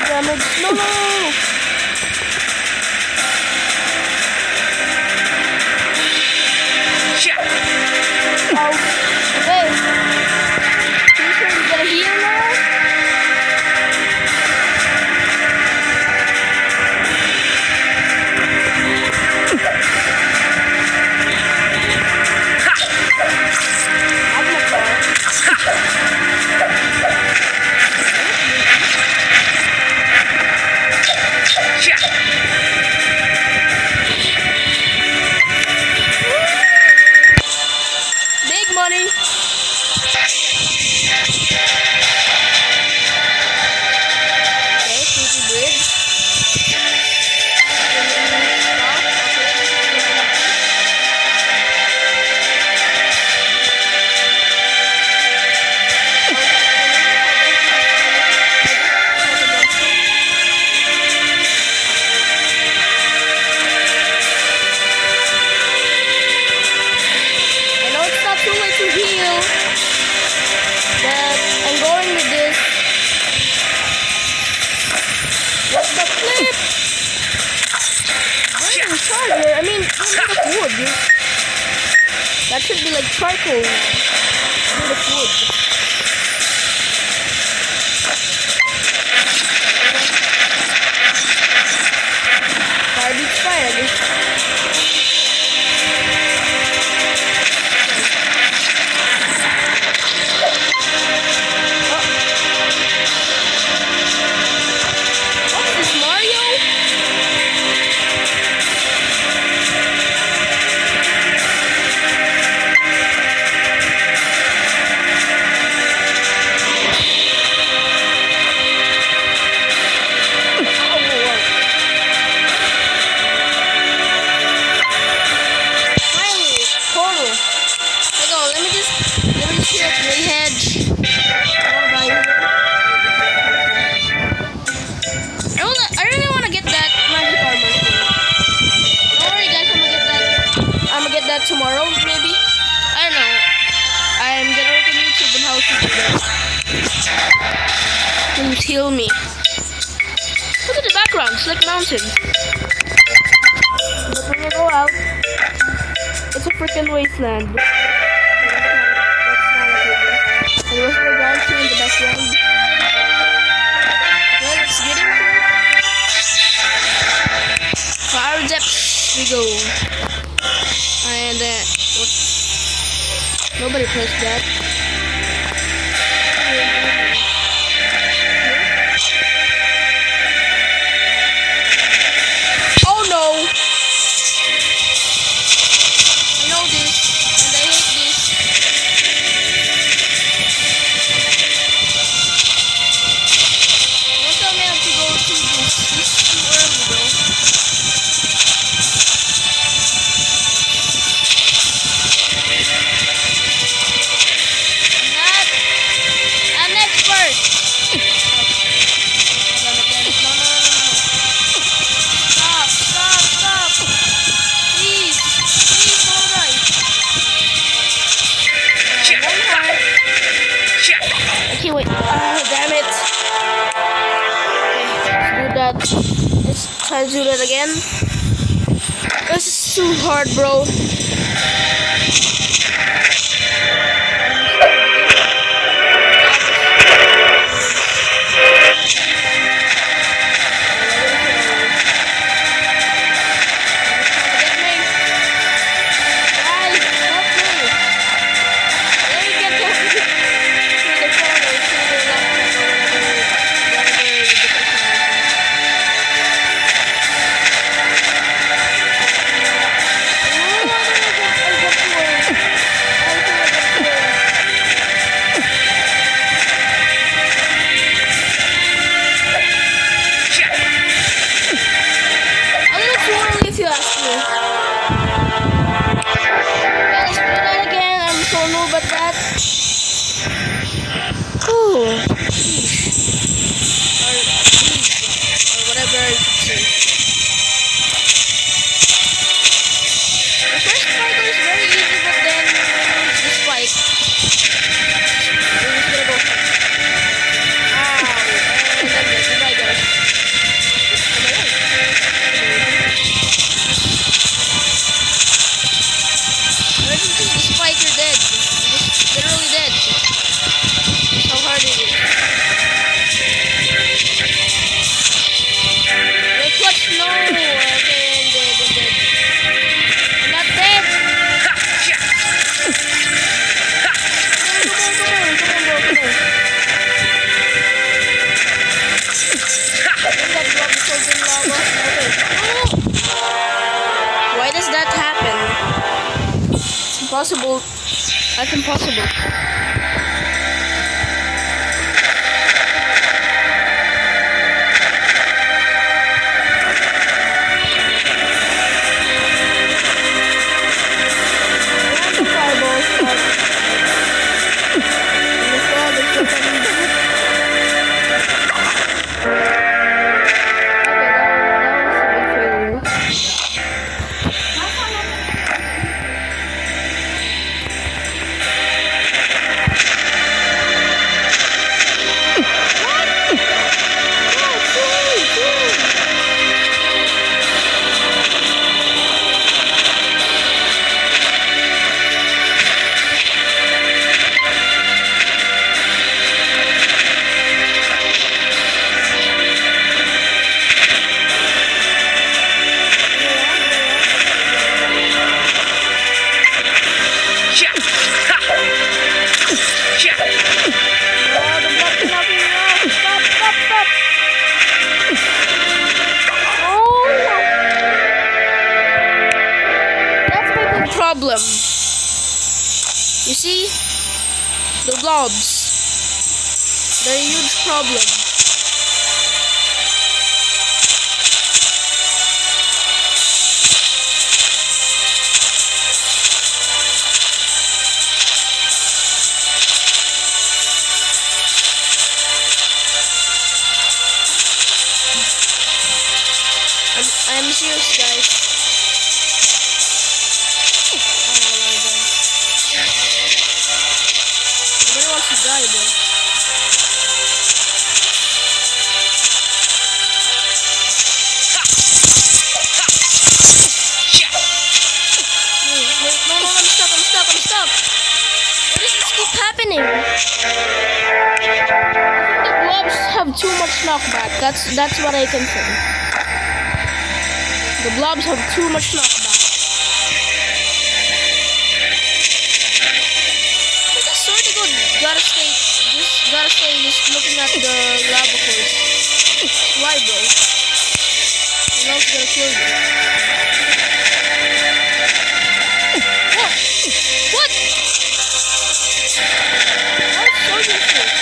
damage. No, no, no. Ow. Hey. Pretty sure you gotta heal now? Big money. Okay, creepy bridge. I know it's not too late to heal, but I'm going with this. What's the flip? Where's the charger? I mean, it's made of wood, dude. That should be like charcoal. Made of wood. Fire beats fire, I guess. What's this, Mario? Finally, portal. Hang on, let me just hit the hedge. I really want to get that magic armor thing. Don't worry, guys. I'm gonna get that tomorrow, maybe. I don't know. I'm gonna look on YouTube on how to do that. Please heal me. Look at the background. It's like mountains. But when you go out, it's a freaking wasteland. And there's no bounty in the background. Let's get into it. Fire depths we go. And what? Nobody pressed that. Oh no! I know this, and I hate this. Don't tell me I have to go to this. This is too early, bro. I'm not an expert. No. Stop. Please don't die. One heart. Okay, wait. Damn it. Okay, let's do that. Let's try to do that again. This is too hard, bro. We're just gonna go. Ow. And then goodbye, guys. impossible. That's impossible. Problem. You see? The blobs. They're a huge problem. I'm serious, guys. Nobody wants to die, bro. Wait, no, I'm stuck. Why does this keep happening? I think the blobs have too much knockback. That's what I can say. The blobs have too much knockback. Swordigo gotta stay just looking at the lava course. Why, bro? You know it's gonna kill you. What? What's so useless?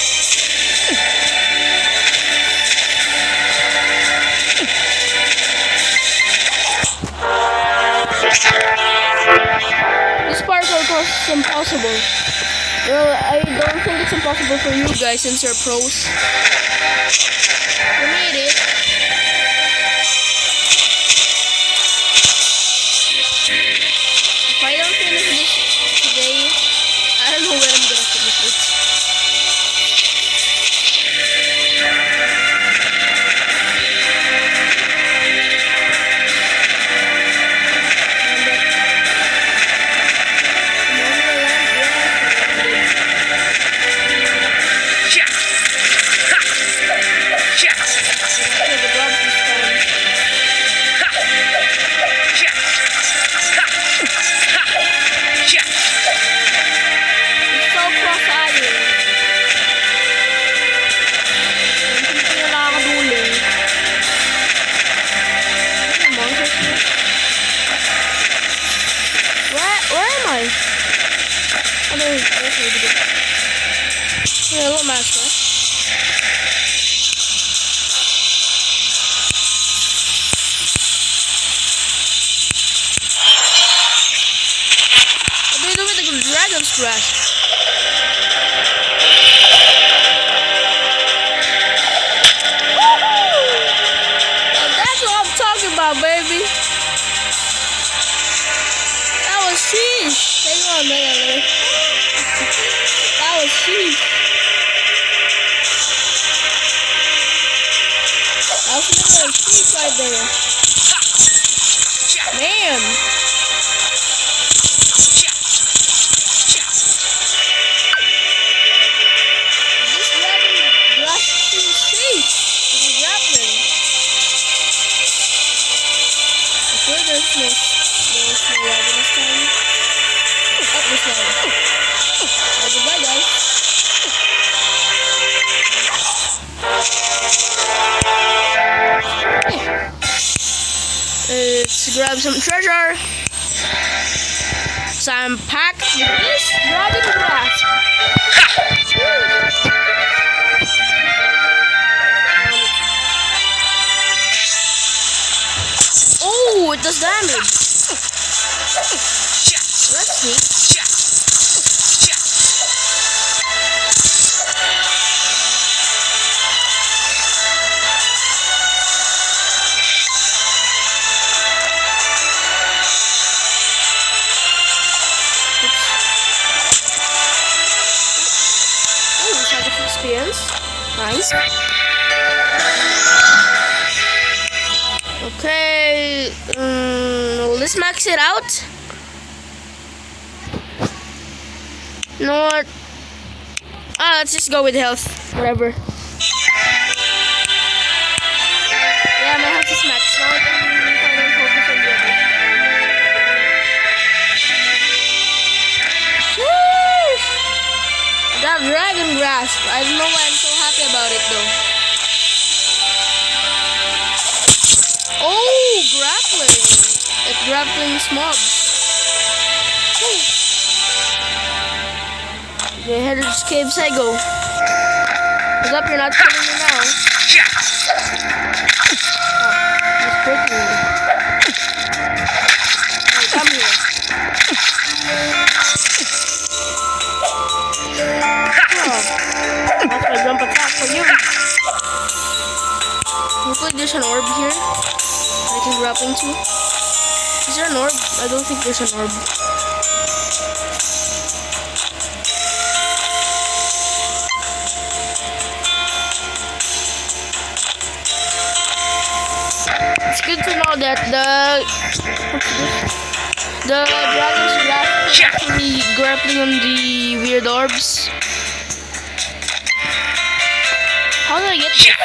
This parkour course is impossible. Well, I don't think it's impossible for you guys since you're pros. For me it is. If I don't finish this today, I don't know when I'm gonna finish it. Yeah, little master. What do we do with the dragon's grasp? That's what I'm talking about, baby. That was sheesh. Hang on. That was sheesh. That was another sheesh right there. Man. This dragon grasps in space. It's grappling. I swear there's no lava this time. Oh, this lava. Oh, goodbye, guys. Let's grab some treasure. because I'm packed with this dragon grasp. Oh, it does damage. That's neat. Experience. Nice. Okay, let's max it out. You know what? Let's just go with health. Whatever. Yeah, my health is max. Now I can finally focus on the others. That dragon grasp. I don't know why I'm so happy about it though. Oh, grappling. It grappling mobs. Okay, head to the caves I go. What's up? You're not killing me now. Oh, he's breaking me. Hey, come here. That's my jump attack for you. Looks like there's an orb here I can grab into. Is there an orb? I don't think there's an orb. It's good to know that the dragon's grasp is actually grappling on the weird orbs. How do I get this?